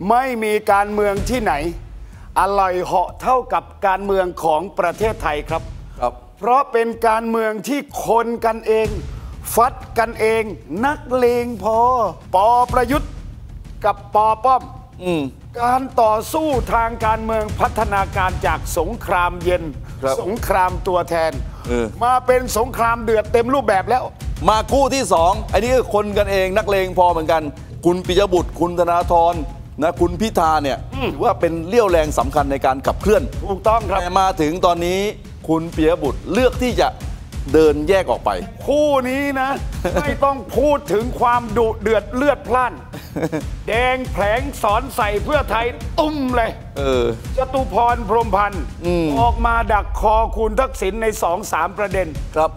ไม่มีการเมืองที่ไหนอร่อยเหาะเท่ากับการเมืองของประเทศไทยครับเพราะเป็นการเมืองที่คนกันเองฟัดกันเองนักเลงพอปประยุทธ์กับปป้อมการต่อสู้ทางการเมืองพัฒนาการจากสงครามเย็นสงครามตัวแทนมาเป็นสงครามเดือดเต็มรูปแบบแล้วมาคู่ที่สองอันนี้คือคนกันเองนักเลงพอเหมือนกันคุณปิยบุตรคุณธนาธรนะคุณพิธาเนี่ยถือว่าเป็นเรี่ยวแรงสำคัญในการขับเคลื่อนถูกต้องครับแต่มาถึงตอนนี้คุณปิยบุตรเลือกที่จะเดินแยกออกไปคู่นี้นะ ไม่ต้องพูดถึงความดุเดือดเลือดพล่านแดงแผลงสอนใส่เพื่อไทยตุ้มเลยจตุพรพรหมพันธ์ออกมาดักคอคุณทักษิณใน 2-3 ประเด็นครับ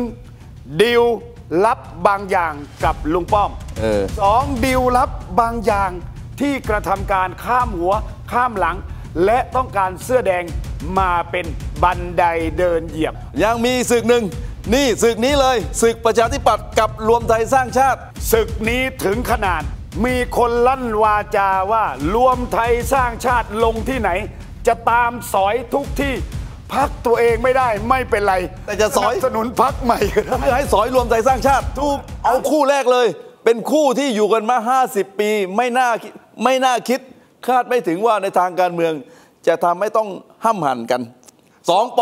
1. ดิวลับบางอย่างกับลุงป้อม2. ดิวลับบางอย่างที่กระทำการข้ามหัวข้ามหลังและต้องการเสื้อแดงมาเป็นบันไดเดินเหยียบยังมีศึกหนึ่งนี่ศึกนี้เลยศึกประชาธิปัตย์กับรวมไทยสร้างชาติศึกนี้ถึงขนาดมีคนลั่นวาจาว่ารวมไทยสร้างชาติลงที่ไหนจะตามสอยทุกที่พักตัวเองไม่ได้ไม่เป็นไรแต่จะสอยสนุนพักใหม่ก็ได้ให้สอยรวมไทยสร้างชาติถูกเอาคู่แรกเลยเป็นคู่ที่อยู่กันมา50 ปีไม่น่าคิดคาดไม่ถึงว่าในทางการเมืองจะทำให้ต้องห้ำหั่นกัน2 ป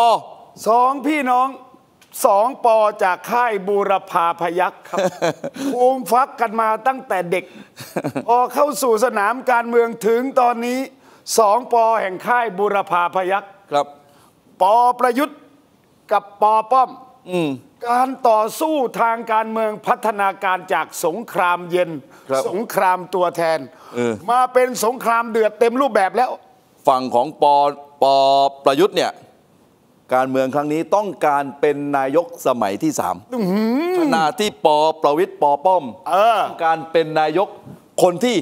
2 พี่น้อง2 ปจากค่ายบูรพาพยัคฆ์ครับภูมิฟักกันมาตั้งแต่เด็กพอเข้าสู่สนามการเมืองถึงตอนนี้2 ปแห่งค่ายบูรพาพยัคฆ์ครับปประยุทธ์กับปป้อมการต่อสู้ทางการเมืองพัฒนาการจากสงครามเย็นสงครามตัวแทนมาเป็นสงครามเดือดเต็มรูปแบบแล้วฝั่งของปประยุทธ์เนี่ยการเมืองครั้งนี้ต้องการเป็นนายกสมัยที่3ขณะที่ประวิตรปป้อมต้องการเป็นนายกคนที่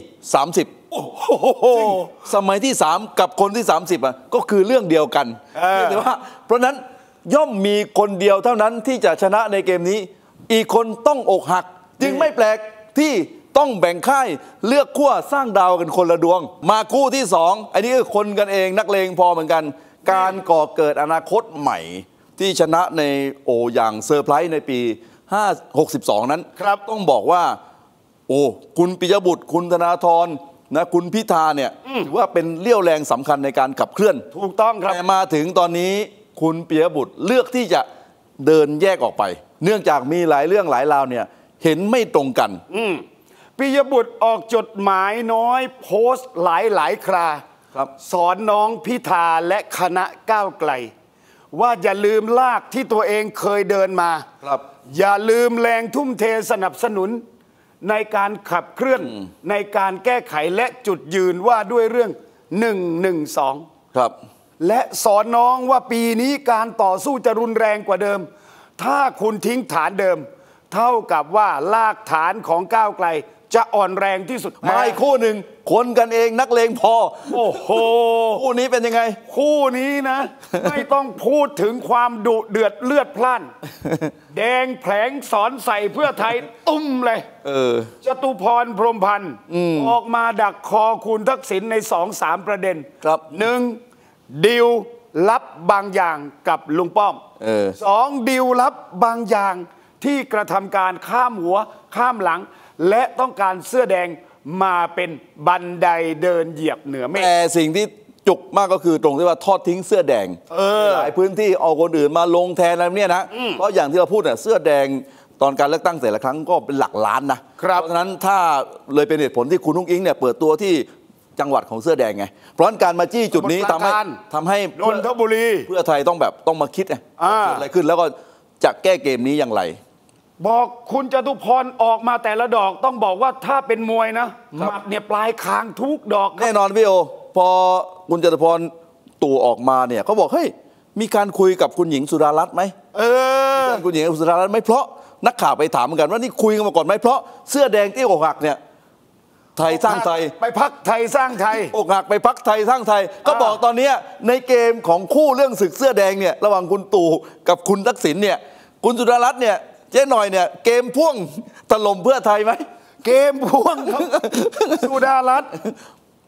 30สมัยที่3กับคนที่30ก็คือเรื่องเดียวกันแต่ว่าเพราะนั้นย่อมมีคนเดียวเท่านั้นที่จะชนะในเกมนี้อีกคนต้องอกหักจึงไม่แปลกที่ต้องแบ่งค่ายเลือกขั้วสร้างดาวกันคนละดวงมาคู่ที่2อันนี้คือคนกันเองนักเลงพอเหมือนกันการก่อเกิดอนาคตใหม่ที่ชนะในอย่างเซอร์ไพรส์ในปี62นั้นต้องบอกว่าคุณปิยบุตรคุณธนาธรนะคุณพิธาเนี่ยถือว่าเป็นเรี่ยวแรงสำคัญในการขับเคลื่อนถูกต้องครับแต่มาถึงตอนนี้คุณปิยบุตรเลือกที่จะเดินแยกออกไปเนื่องจากมีหลายเรื่องหลายราวเนี่ยเห็นไม่ตรงกันปิยบุตรออกจดหมายน้อยโพสต์หลายคราสอนน้องพิธาและคณะก้าวไกลว่าอย่าลืมลากที่ตัวเองเคยเดินมาอย่าลืมแรงทุ่มเทสนับสนุนในการขับเคลื่อนในการแก้ไขและจุดยืนว่าด้วยเรื่อง112 ครับและสอนน้องว่าปีนี้การต่อสู้จะรุนแรงกว่าเดิมถ้าคุณทิ้งฐานเดิมเท่ากับว่ารากฐานของก้าวไกลจะอ่อนแรงที่สุดไม่คู่หนึ่งคนกันเองนักเลงพอโอ้โหคู่นี้เป็นยังไงคู่นี้นะ ไม่ต้องพูดถึงความดุเดือดเลือดพล่านแดงแผลงสอนใส่เพื่อไทยตุ้มเลยจตุพรพรหมพันธ์ออกมาดักคอคุณทักษิณใน 2-3 ประเด็น1. ดิวลับบางอย่างกับลุงป้อม2. ดิวลับบางอย่างที่กระทำการข้ามหัวข้ามหลังและต้องการเสื้อแดงมาเป็นบันไดเดินเหยียบเหนือเมฆแต่สิ่งที่จุกมากก็คือตรงที่ว่าทอดทิ้งเสื้อแดงหลายพื้นที่เอาคนอื่นมาลงแทนอะไรเนี่ยนะเพราะอย่างที่เราพูดเนี่ยเสื้อแดงตอนการเลือกตั้งแต่ละครั้งก็เป็นหลักล้านนะเพราะฉะนั้นถ้าเลยเป็นเหตุผลที่คุณนุ้งอิงเนี่ยเปิดตัวที่จังหวัดของเสื้อแดงไงเพราะการมาจี้จุดนี้ทำให้นนทบุรีเพื่อไทยต้องมาคิดไงเกิดอะไรขึ้นแล้วก็จะแก้เกมนี้อย่างไรบอกคุณจตุพรออกมาแต่ละดอกต้องบอกว่าถ้าเป็นมวยนะหมัดเนี่ยปลายคางทุกดอกแน่นอนพี่โอพอคุณจตุพรตู่ออกมาเนี่ยเขาบอกเฮ้ยมีการคุยกับคุณหญิงสุดารัตน์ไหมคุณหญิงสุดารัตน์ไหมเพราะนักข่าวไปถามเหมือนกันว่านี่คุยกันมาก่อนไหมเพราะเสื้อแดงที่อกหักเนี่ยไทยสร้างไทยไปพักไทยสร้างไทยอกหักไปพักไทยสร้างไทยก็บอกตอนนี้ในเกมของคู่เรื่องศึกเสื้อแดงเนี่ยระหว่างคุณตู่กับคุณทักษิณเนี่ยคุณสุดารัตน์เนี่ยเจ๊หน่อยเนี่ยเกมพ่วงถล่มเพื่อไทยไหมเกมพ่วงสุดารัตน์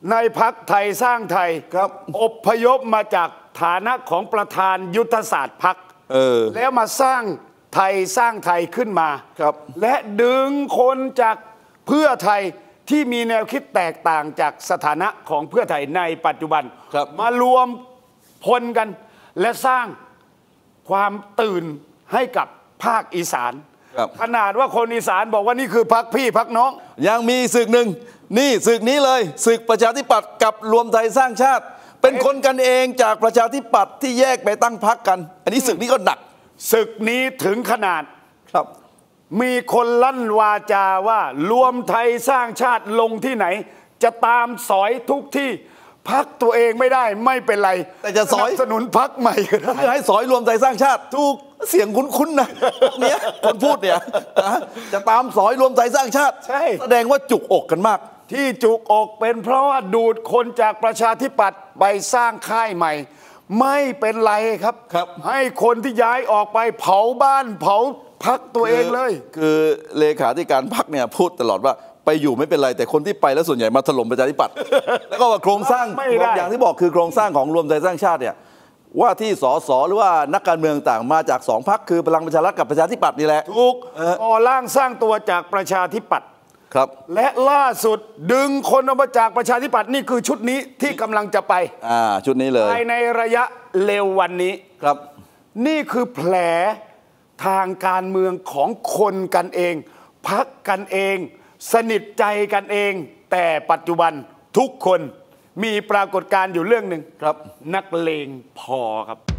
ในพรรคไทยสร้างไทยครับอพยพมาจากฐานะของประธานยุทธศาสตร์พรรคแล้วมาสร้างไทยสร้างไทยขึ้นมาครับและดึงคนจากเพื่อไทยที่มีแนวคิดแตกต่างจากสถานะของเพื่อไทยในปัจจุบันครับมารวมพลกันและสร้างความตื่นให้กับภาคอีสานครับขนาดว่าคนอีสานบอกว่านี่คือพรรคพี่พรรคน้องยังมีศึกหนึ่งนี่ศึกนี้เลยศึกประชาธิปัตย์กับรวมไทยสร้างชาติ เป็นคนกันเองจากประชาธิปัตย์ที่แยกไปตั้งพรรคกัน อันนี้ศึกนี้ก็หนักศึกนี้ถึงขนาดครับมีคนลั่นวาจาว่ารวมไทยสร้างชาติลงที่ไหน จะตามสอยทุกที่พักตัวเองไม่ได้ไม่เป็นไรแต่จะสอยสนับสนุนพักใหม่ก็ได้เพื่อให้สอยรวมไทยสร้างชาติถูกเสียงคุ้นๆนะเนี่ยคนพูดเนี่ยนะจะตามสอยรวมไทยสร้างชาติใช่แสดงว่าจุกอกกันมากที่จุกอกเป็นเพราะว่าดูดคนจากประชาธิปัตย์ไปสร้างค่ายใหม่ ไม่เป็นไรครับครับให้คนที่ย้ายออกไปเผาบ้านเผาพักตัวเองเลยคือเลขาธิการพรรคเนี่ยพูดตลอดว่าไปอยู่ไม่เป็นไรแต่คนที่ไปแล้วส่วนใหญ่มาถล่มประชาธิปัตย์ แล้วก็ว่าโครงสร้างไม่ได้อย่างที่บอกคือโครงสร้างของรวมไทยสร้างชาติเนี่ยว่าที่สสหรือว่านักการเมืองต่างมาจากสองพรรคคือพลังประชารัฐกับประชาธิปัตย์นี่แหละถูกก่อร่างสร้างตัวจากประชาธิปัตย์ครับและล่าสุดดึงคนออกมาจากประชาธิปัตย์นี่คือชุดนี้ที่กำลังจะไปชุดนี้เลยภายในระยะเร็ววันนี้ครับนี่คือแผลทางการเมืองของคนกันเองพักกันเอง สนิทใจกันเอง แต่ปัจจุบันทุกคนมีปรากฏการณ์อยู่เรื่องหนึ่งครับนักเลงพอครับ